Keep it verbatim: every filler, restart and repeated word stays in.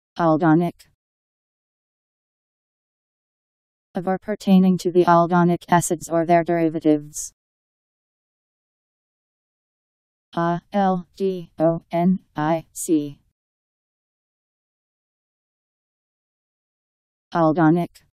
Aldonic. Of or pertaining to the aldonic acids or their derivatives. A L D O N I C. Aldonic.